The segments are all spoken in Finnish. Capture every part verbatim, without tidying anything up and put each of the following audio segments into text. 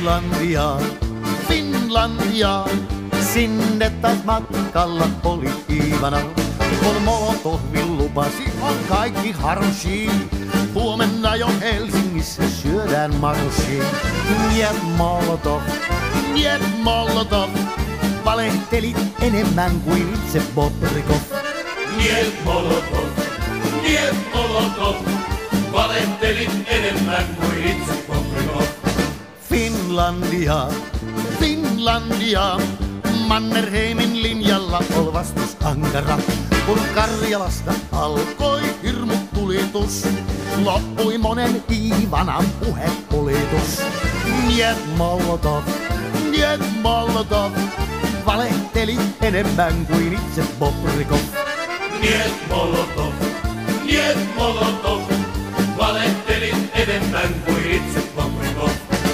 Finlandia, Finlandia, sinne taas matkalla oli Iivana. Kun Molotovin lupasi, on kaikki harshi. Huomenna jo Helsingissä syödään marshi. Niet Molotov, niet Molotov, valehtelit enemmän kuin itse Bobrikov. Niet Molotov, niet Molotov, valehtelit enemmän kuin itse Bobrikov. Finlandia, Finlandia, Mannerheimin linjalla ol vastus ankara. Kun Karjalasta alkoi hirmutulitus, loppui monen Iivanan puhepolitus. Niet Molotov, niet Molotov, valehteli enemmän kuin itse Bobrikov. Niet Molotov, niet Molotov, valehtelit enemmän kuin itse Bobrikov.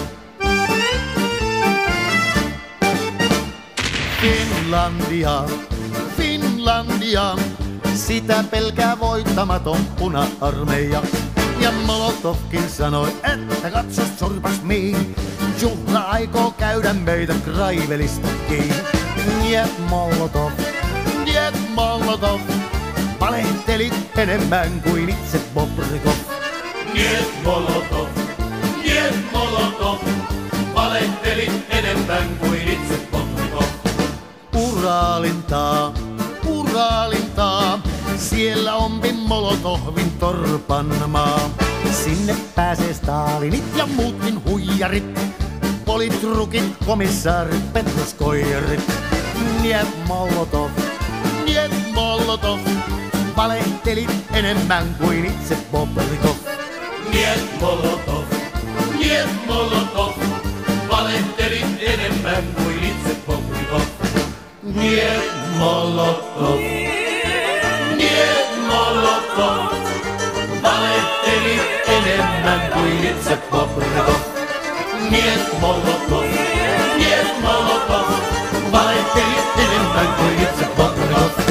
Finlandia, Finlandia, sitä pelkää voittamaton puna-armeija. Ja Molotovkin sanoi, että katsos sorpas miin, juhla aikoo käydä meitä Kraivelista kiinni. Niet Molotov, niet Molotov, valehtelit enemmän kuin itse Bobrikov. Niet Molotov, niet Molotov, valehtelit enemmän kuin itse Bobrikov. Uraalintaa, Uraalintaa, siellä on Molotovin torpanmaa. Sinne pääsee Stalinit ja muutkin huijarit, politrukit, komissaarit, petruskoijarit. Niet Molotov, niet Molotov, valehtelit enemmän kuin itse Bobrikov. Niet Molotov, niet Molotov, valehtelit enemmän kuin itse Bobrikov. Niet Molotov, niet Molotov, valehtelit enemmän kuin itse Bobrikov. Niet Molotov, niet Molotov, valehtelit enemmän kuin itse Bobrikov.